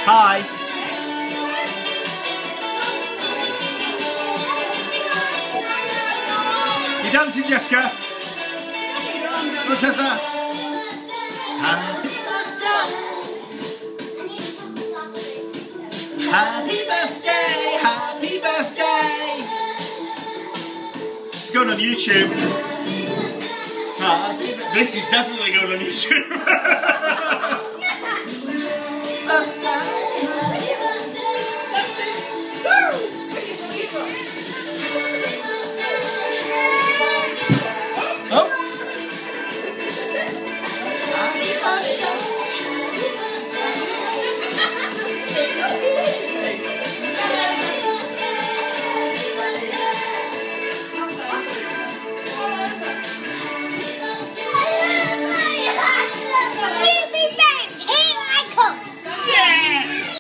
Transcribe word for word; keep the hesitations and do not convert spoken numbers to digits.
Hi. You dancing, Jessica? What's Tessa? Happy birthday, happy birthday. It's going on YouTube. Happy, this is definitely going on YouTube.